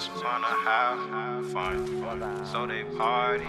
just wanna have fun. So they party,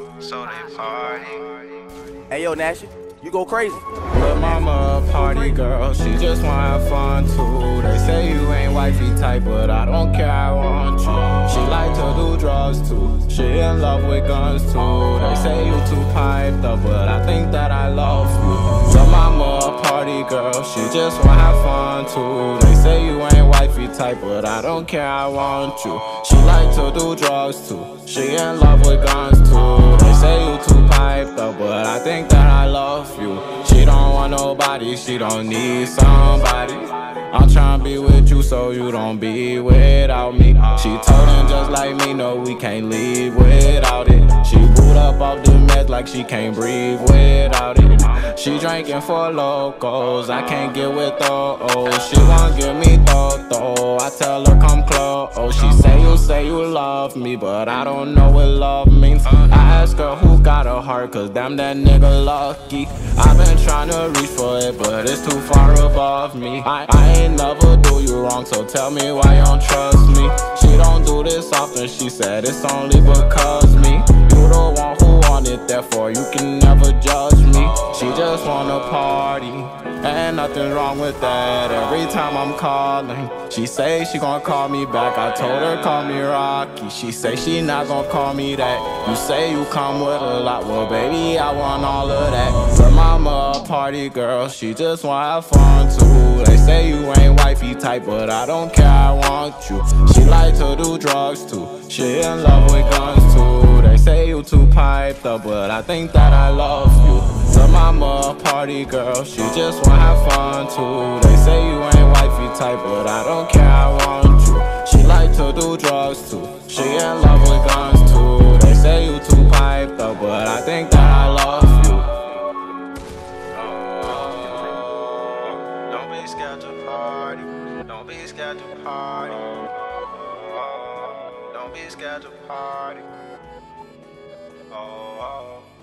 Hey yo, Nashy, you go crazy. But mama a party girl, she just wanna have fun too. They say you ain't wifey type, but I don't care, I want you. She like to do drugs too, she in love with guns too. They say you too piped up, but I think that I love you. But mama a party girl, she just wanna have fun too. They say you ain't wifey type, but I don't care, I want you. She like to do drugs too, she in love with guns too. They say you too piped up, but I think that I love you. She don't want nobody, she don't need somebody. I'm tryna be with you so you don't be without me. She told him just like me, no, we can't leave without it. She boot up off the meds like she can't breathe without it. She drinking for locals, I can't get with those. She won't give me though. I tell her come close. She say you love me, but I don't know what love means. I ask her who got a heart, cause damn that nigga lucky. I've been trying to reach for it, but it's too far above me. I ain't never do you wrong, so tell me why you don't trust me. She don't do this often, she said it's only because me. You the one who want it, therefore you can never judge me. She just wanna party, and nothing wrong with that. Every time I'm calling, she say she gon' call me back. I told her call me Rocky, she say she not gon' call me that. You say you come with a lot, well baby I want all of that. But mama a party girl, she just wanna have fun too. They say you ain't wifey type, but I don't care, I want you. She like to do drugs too, she in love with guns too. They say you too piped up, but I think that I love you. But mama a party girl, she just wanna have fun too. They say you ain't wifey type, but I don't care, I want you. She like to do drugs too, she in love with guns too. They say you too piped up, but I think that I love you. Don't be scared to party. Don't be scared to party. Don't be scared to party. Oh.